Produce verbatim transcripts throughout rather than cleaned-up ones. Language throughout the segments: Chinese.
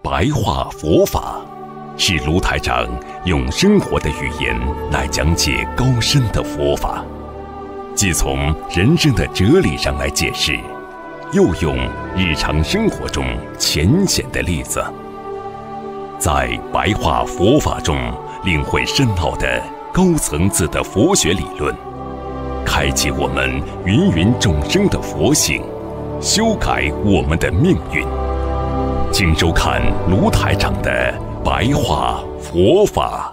白话佛法，是卢台长用生活的语言来讲解高深的佛法，既从人生的哲理上来解释，又用日常生活中浅显的例子，在白话佛法中领会深奥的高层次的佛学理论，开启我们芸芸众生的佛性，修改我们的命运。请收看卢台长的白话佛法。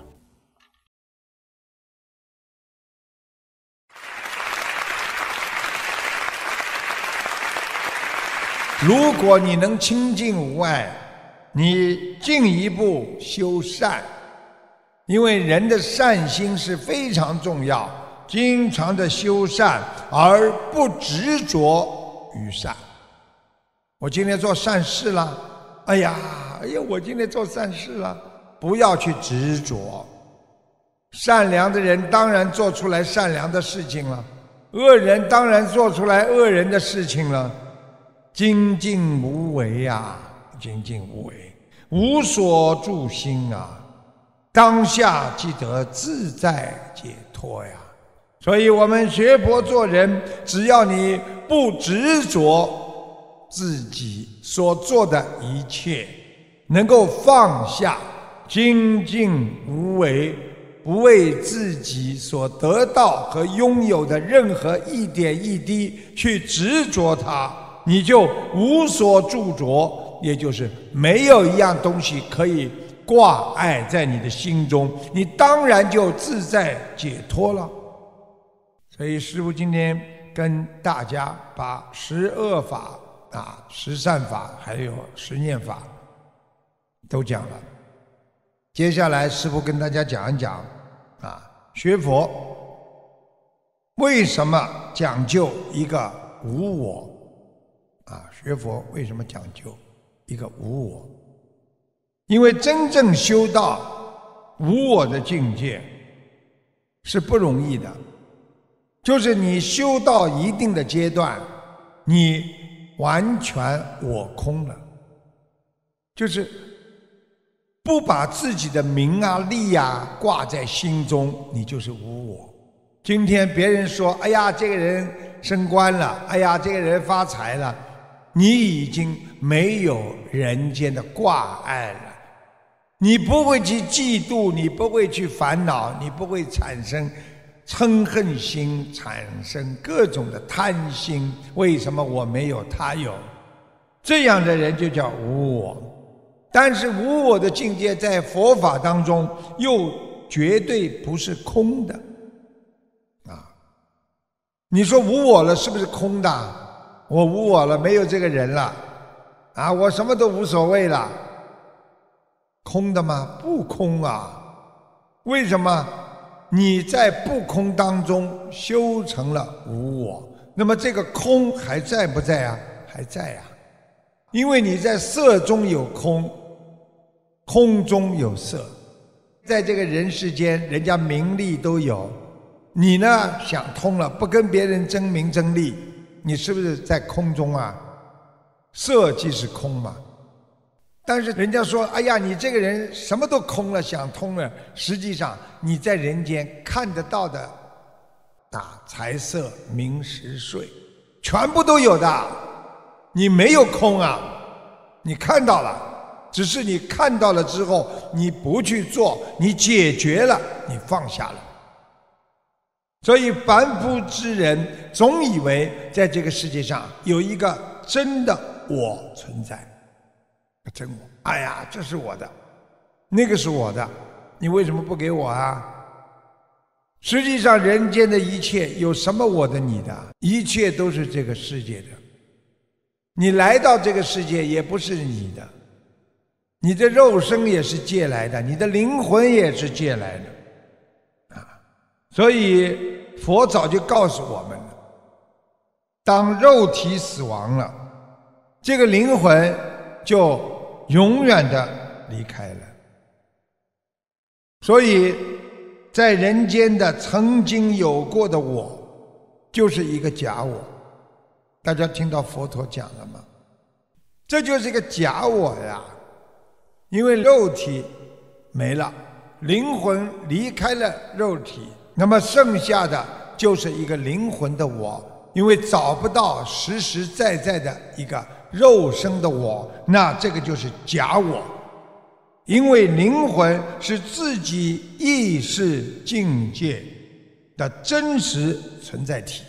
如果你能清净无碍，你进一步修善，因为人的善心是非常重要，经常的修善而不执着于善。我今天做善事了，哎呀，哎呀，我今天做善事了，不要去执着。善良的人当然做出来善良的事情了，恶人当然做出来恶人的事情了。精进无为啊，精进无为，无所住心啊，当下即得自在解脱呀。所以我们学佛做人，只要你不执着自己所做的一切，能够放下，精进无为，不为自己所得到和拥有的任何一点一滴去执着它，你就无所住着，也就是没有一样东西可以挂碍在你的心中，你当然就自在解脱了。所以师父今天跟大家把十恶法啊、十善法还有十念法都讲了。接下来师父跟大家讲一讲啊，学佛为什么讲究一个无我啊？学佛为什么讲究一个无我？因为真正修到无我的境界是不容易的，就是你修到一定的阶段，你完全我空了，就是不把自己的名啊利啊挂在心中，你就是无我。今天别人说，哎呀，这个人升官了，哎呀，这个人发财了，你已经没有人间的挂碍了，你不会去嫉妒，你不会去烦恼，你不会产生嗔恨心，产生各种的贪心，为什么我没有他有？这样的人就叫无我。但是无我的境界在佛法当中又绝对不是空的啊！你说无我了是不是空的？我无我了，没有这个人了啊，我什么都无所谓了，空的吗？不空啊！为什么？你在不空当中修成了无我，那么这个空还在不在啊？还在啊！因为你在色中有空，空中有色，在这个人世间，人家名利都有，你呢想通了，不跟别人争名争利，你是不是在空中啊？色即是空嘛。但是人家说，哎呀，你这个人什么都空了，想通了，实际上你在人间看得到的啊，财色名食睡全部都有的，你没有空啊，你看到了，只是你看到了之后你不去做，你解决了，你放下了。所以凡夫之人总以为在这个世界上有一个真的我存在，真我，哎呀，这是我的，那个是我的，你为什么不给我啊？实际上人间的一切有什么我的你的？一切都是这个世界的。你来到这个世界也不是你的，你的肉身也是借来的，你的灵魂也是借来的啊！所以佛早就告诉我们了，当肉体死亡了，这个灵魂就永远的离开了。所以在人间的曾经有过的我，就是一个假我。大家听到佛陀讲了吗？这就是一个假我呀。 因为肉体没了，灵魂离开了肉体，那么剩下的就是一个灵魂的我。因为找不到实实在在的一个肉身的我，那这个就是假我。因为灵魂是自己意识境界的真实存在体。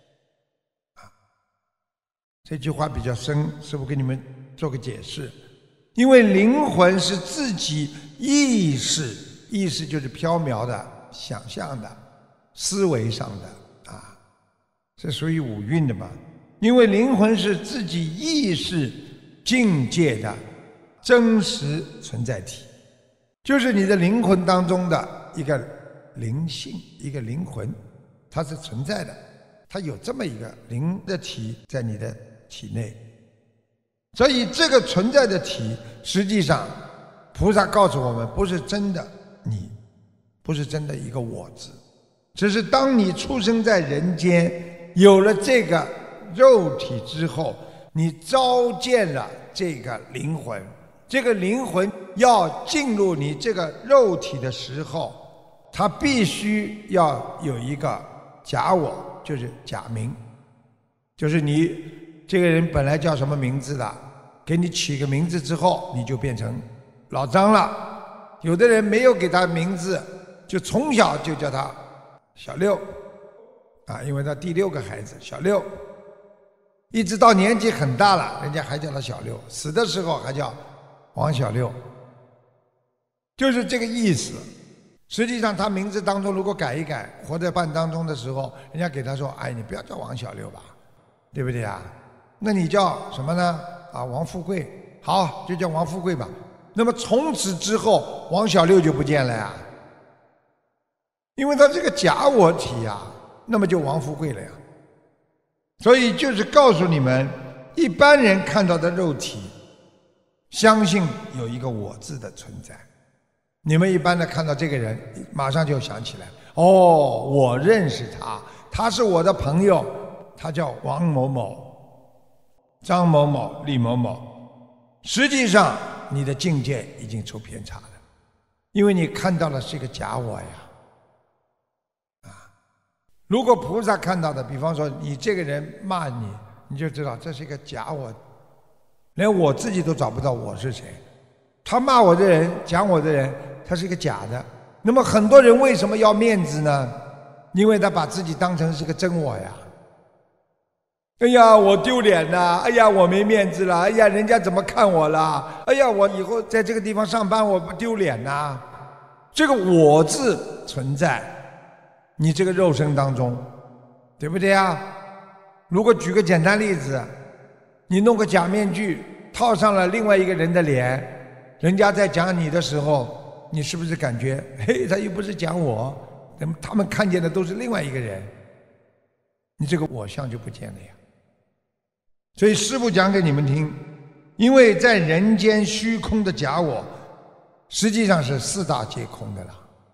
这句话比较深，师父给你们做个解释。因为灵魂是自己意识，意识就是缥缈的、想象的、思维上的啊，这属于五蕴的嘛。因为灵魂是自己意识境界的真实存在体，就是你的灵魂当中的一个灵性，一个灵魂，它是存在的，它有这么一个灵的体在你的体内。所以这个存在的体，实际上菩萨告诉我们，不是真的你，不是真的一个我字，只是当你出生在人间，有了这个肉体之后，你召见了这个灵魂，这个灵魂要进入你这个肉体的时候，它必须要有一个假我，就是假名，就是你这个人本来叫什么名字的，给你起个名字之后，你就变成老张了。有的人没有给他名字，就从小就叫他小六啊，因为他第六个孩子小六，一直到年纪很大了，人家还叫他小六，死的时候还叫王小六，就是这个意思。实际上他名字当中如果改一改，活在半当中的时候，人家给他说，哎，你不要叫王小六吧，对不对啊？那你叫什么呢？啊，王富贵，好，就叫王富贵吧。那么从此之后，王小六就不见了呀，因为他这个假我体呀，那么就王富贵了呀。所以就是告诉你们，一般人看到的肉体，相信有一个我字的存在。你们一般的看到这个人，马上就想起来，哦，我认识他，他是我的朋友，他叫王某某、张某某、李某某。实际上你的境界已经出偏差了，因为你看到的是一个假我呀。啊，如果菩萨看到的，比方说你这个人骂你，你就知道这是一个假我，连我自己都找不到我是谁。他骂我的人，讲我的人，他是一个假的。那么很多人为什么要面子呢？因为他把自己当成是个真我呀。哎呀，我丢脸了！哎呀，我没面子了！哎呀，人家怎么看我了？哎呀，我以后在这个地方上班，我不丢脸呐！这个我字存在你这个肉身当中，对不对啊？如果举个简单例子，你弄个假面具套上了另外一个人的脸，人家在讲你的时候，你是不是感觉，嘿，他又不是讲我，那么他们看见的都是另外一个人，你这个我相就不见了呀。所以师父讲给你们听，因为在人间虚空的假我，实际上是四大皆空的了。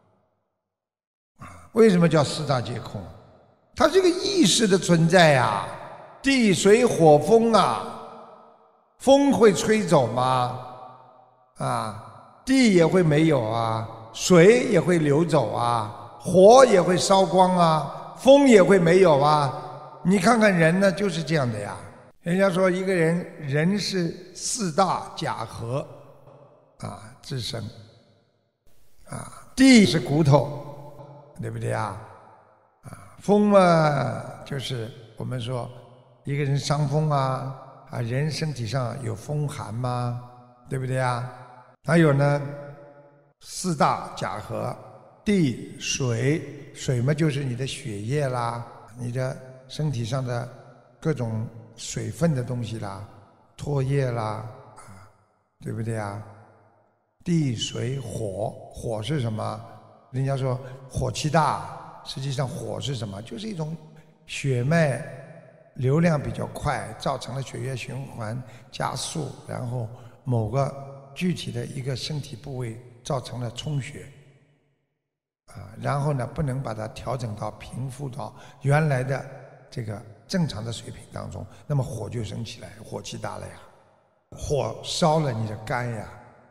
为什么叫四大皆空？它是一个意识的存在呀，地水火风啊，风会吹走吗？啊，地也会没有啊，水也会流走啊，火也会烧光啊，风也会没有啊。你看看人呢，就是这样的呀。人家说一个人，人是四大假合啊之身啊，地是骨头，对不对啊？啊，风嘛，就是我们说一个人伤风啊，啊，人身体上有风寒嘛，对不对啊？还有呢，四大假合，地水，水嘛就是你的血液啦，你的身体上的各种水分的东西啦，唾液啦，啊，对不对啊？地水火，火是什么？人家说火气大，实际上火是什么？就是一种血脉流量比较快，造成了血液循环加速，然后某个具体的一个身体部位造成了充血，啊，然后呢不能把它调整到平复到原来的这个正常的水平当中，那么火就升起来，火气大了呀，火烧了你的肝呀，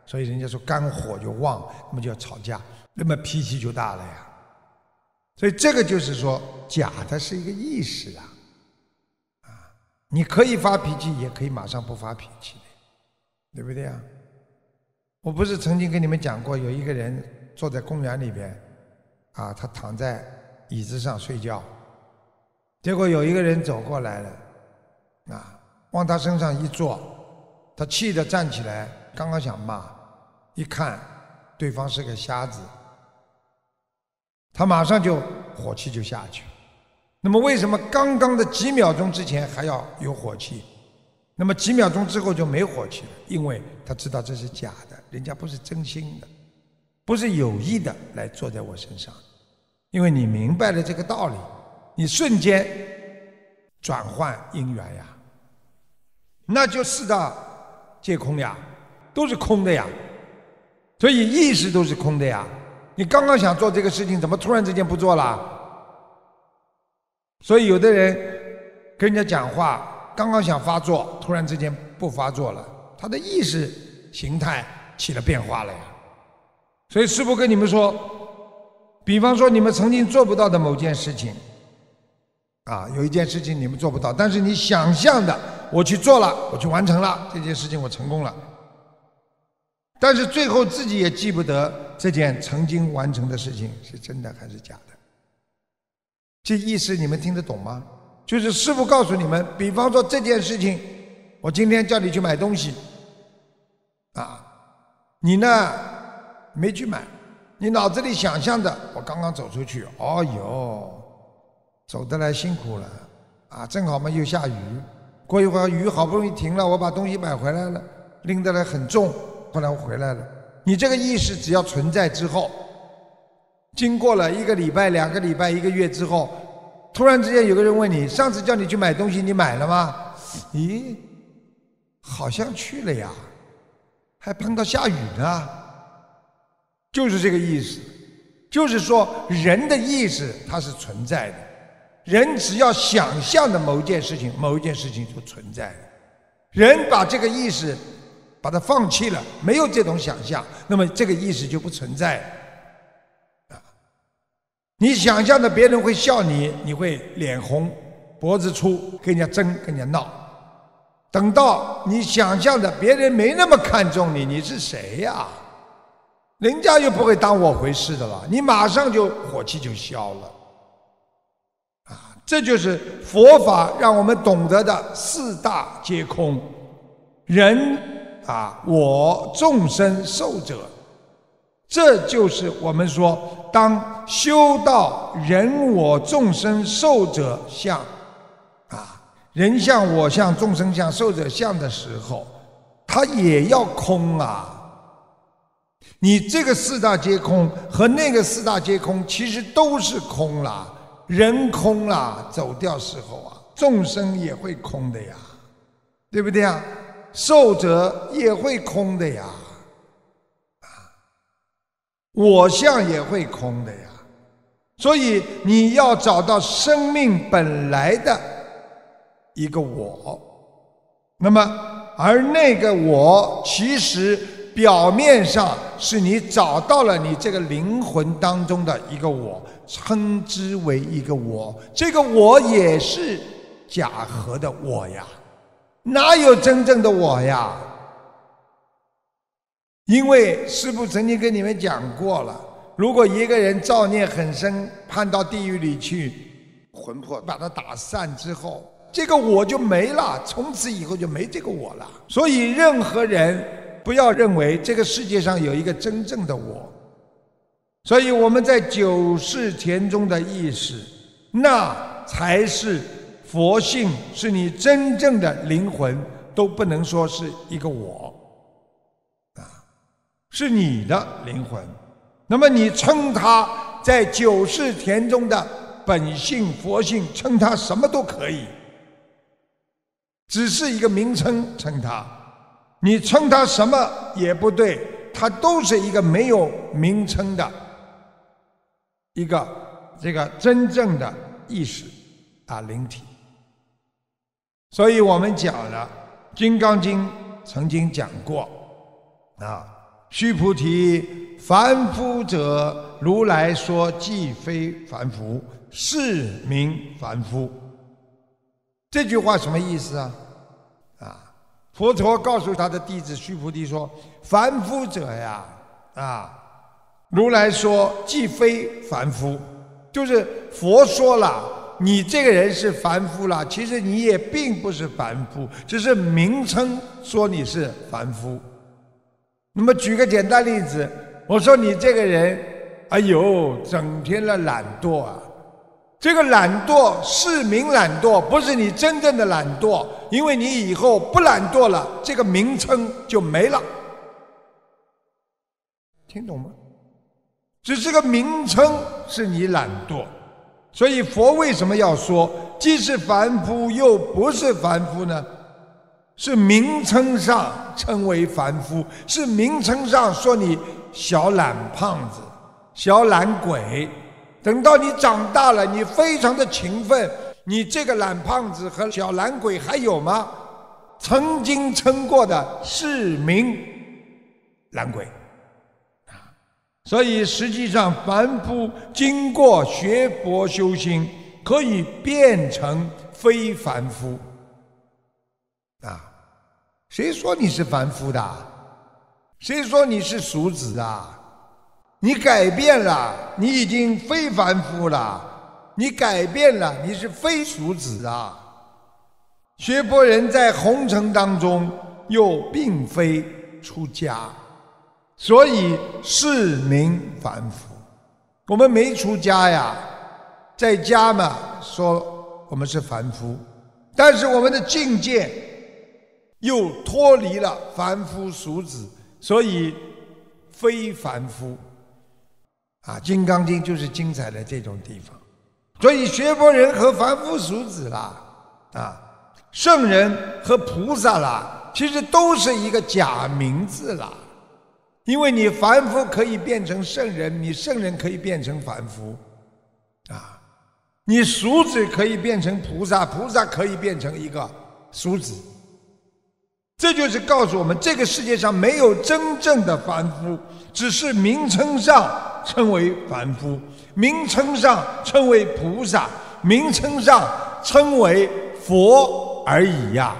所以人家说肝火就旺，那么就要吵架，那么脾气就大了呀。所以这个就是说，假的是一个意识啊，啊，你可以发脾气，也可以马上不发脾气的，对不对啊？我不是曾经跟你们讲过，有一个人坐在公园里边，啊，他躺在椅子上睡觉，结果有一个人走过来了，啊，往他身上一坐，他气得站起来，刚刚想骂，一看对方是个瞎子，他马上就火气就下去。那么为什么刚刚的几秒钟之前还要有火气，那么几秒钟之后就没火气了？因为他知道这是假的，人家不是真心的，不是有意的来坐在我身上。因为你明白了这个道理，你瞬间转换因缘呀，那就四大皆空呀，都是空的呀，所以意识都是空的呀。你刚刚想做这个事情，怎么突然之间不做了？所以有的人跟人家讲话，刚刚想发作，突然之间不发作了，他的意识形态起了变化了呀。所以师父跟你们说，比方说你们曾经做不到的某件事情，啊，有一件事情你们做不到，但是你想象的我去做了，我去完成了这件事情，我成功了，但是最后自己也记不得这件曾经完成的事情是真的还是假的。这意思你们听得懂吗？就是师父告诉你们，比方说这件事情，我今天叫你去买东西，啊，你呢没去买，你脑子里想象的，我刚刚走出去，哦哟，走得来辛苦了，啊，正好嘛又下雨，过一会儿雨好不容易停了，我把东西买回来了，拎得来很重，后来我回来了。你这个意识只要存在之后，经过了一个礼拜、两个礼拜、一个月之后，突然之间有个人问你，上次叫你去买东西你买了吗？咦，好像去了呀，还碰到下雨呢。就是这个意思，就是说人的意识它是存在的，人只要想象的某一件事情，某一件事情就存在的。人把这个意识把它放弃了，没有这种想象，那么这个意识就不存在。啊，你想象的别人会笑你，你会脸红脖子粗，跟人家争跟人家闹。等到你想象的别人没那么看重你，你是谁呀？人家又不会当我回事的了，你马上就火气就消了。啊，这就是佛法让我们懂得的四大皆空。人啊，我众生寿者，这就是我们说，当修到人我众生寿者相，啊，人相我相众生相寿者相的时候，它也要空啊。你这个四大皆空和那个四大皆空其实都是空啦，人空啦，走掉时候啊，众生也会空的呀，对不对呀？寿者也会空的呀，啊，我相也会空的呀。所以你要找到生命本来的一个我，那么而那个我其实表面上是你找到了你这个灵魂当中的一个我，称之为一个我，这个我也是假合的我呀，哪有真正的我呀？因为师父曾经跟你们讲过了，如果一个人造孽很深，判到地狱里去，魂魄把他打散之后，这个我就没了，从此以后就没这个我了。所以任何人不要认为这个世界上有一个真正的我。所以我们在九世田中的意识，那才是佛性，是你真正的灵魂，都不能说是一个我啊，是你的灵魂。那么你称它在九世田中的本性佛性，称它什么都可以，只是一个名称称它，你称它什么也不对，它都是一个没有名称的一个这个真正的意识啊，灵体。所以我们讲了《金刚经》曾经讲过啊， 须菩提，凡夫者，如来说既非凡夫，是名凡夫。这句话什么意思啊？啊，佛陀告诉他的弟子须菩提说：凡夫者呀，啊，如来说既非凡夫，就是佛说了，你这个人是凡夫了，其实你也并不是凡夫，只是名称说你是凡夫。那么举个简单例子，我说你这个人，哎呦，整天的懒惰啊。这个懒惰是名懒惰，不是你真正的懒惰，因为你以后不懒惰了，这个名称就没了。听懂吗？只是个名称是你懒惰，所以佛为什么要说既是凡夫又不是凡夫呢？是名称上称为凡夫，是名称上说你小懒胖子、小懒鬼。等到你长大了，你非常的勤奋，你这个懒胖子和小懒鬼还有吗？曾经称过的是名懒鬼。所以实际上凡夫经过学佛修心，可以变成非凡夫啊！谁说你是凡夫的？谁说你是俗子啊？你改变了，你已经非凡夫了，你改变了，你是非俗子啊！学佛人在红尘当中又并非出家，所以是名凡夫。我们没出家呀，在家嘛，说我们是凡夫，但是我们的境界又脱离了凡夫俗子，所以非凡夫。啊，《金刚经》就是精彩的这种地方。所以学佛人和凡夫俗子啦，啊，圣人和菩萨啦，其实都是一个假名字啦。因为你凡夫可以变成圣人，你圣人可以变成凡夫，啊，你俗子可以变成菩萨，菩萨可以变成一个俗子。这就是告诉我们，这个世界上没有真正的凡夫，只是名称上称为凡夫，名称上称为菩萨，名称上称为佛而已呀。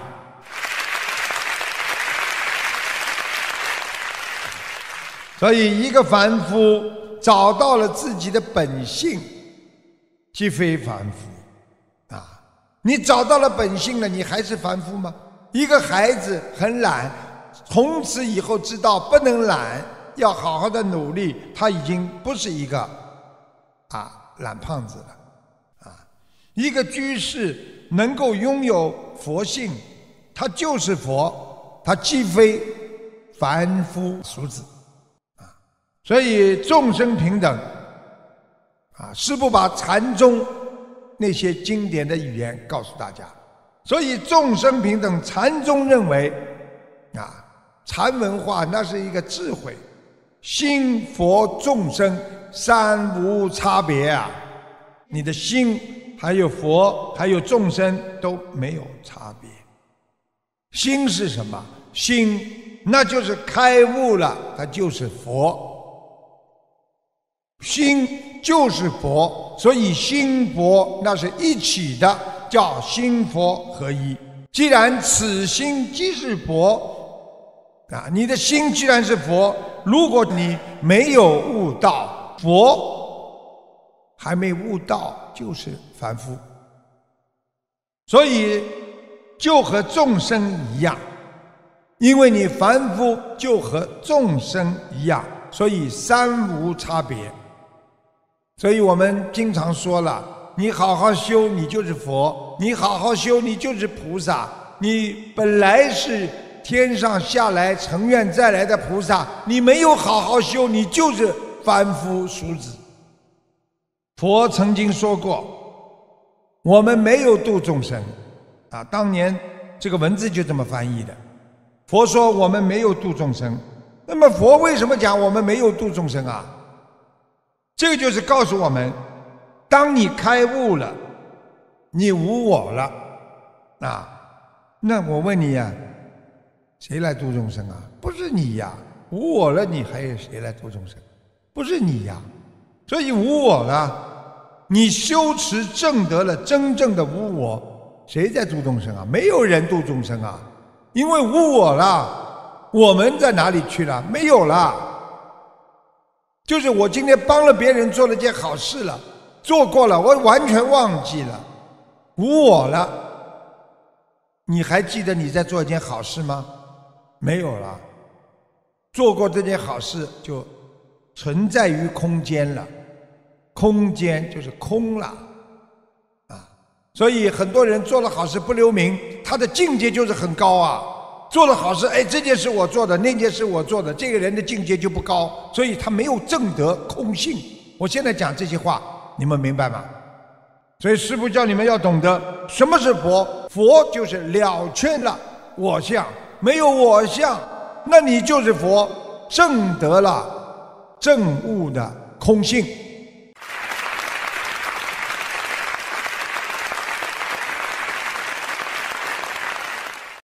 所以一个凡夫找到了自己的本性，即非凡夫啊！你找到了本性了，你还是凡夫吗？一个孩子很懒，从此以后知道不能懒，要好好的努力，他已经不是一个啊懒胖子了啊。一个居士能够拥有佛性，他就是佛，他既非凡夫俗子啊。所以众生平等啊，师父把禅宗那些经典的语言告诉大家。所以众生平等，禅宗认为啊，禅文化那是一个智慧，心佛众生三无差别啊，你的心还有佛还有众生都没有差别。心是什么？心那就是开悟了，它就是佛，心就是佛，所以心佛那是一起的，叫心佛合一。既然此心即是佛啊，你的心既然是佛，如果你没有悟道，佛还没悟道，就是凡夫。所以就和众生一样，因为你凡夫就和众生一样，所以三无差别。所以我们经常说了，你好好修，你就是佛；你好好修，你就是菩萨。你本来是天上下来成愿再来的菩萨，你没有好好修，你就是凡夫俗子。佛曾经说过，我们没有度众生啊，当年这个文字就这么翻译的。佛说我们没有度众生，那么佛为什么讲我们没有度众生啊？这个就是告诉我们，当你开悟了，你无我了啊，那我问你呀、啊，谁来度众生啊？不是你呀、啊， 无我了，你还有谁来度众生？不是你呀。所以无我了，你修持证得了真正的无我，谁在度众生啊？没有人度众生啊，因为无我了，我们在哪里去了？没有了。就是我今天帮了别人做了件好事了，做过了，我完全忘记了，无我了。你还记得你在做一件好事吗？没有了。做过这件好事就存在于空间了，空间就是空了啊！所以很多人做了好事不留名，他的境界就是很高啊。做了好事，哎，这件事我做的，那件事我做的，这个人的境界就不高，所以他没有证得空性。我现在讲这些话，你们明白吗？所以师父叫你们要懂得什么是佛，佛就是了却了我相，没有我相，那你就是佛，证得了证悟的空性。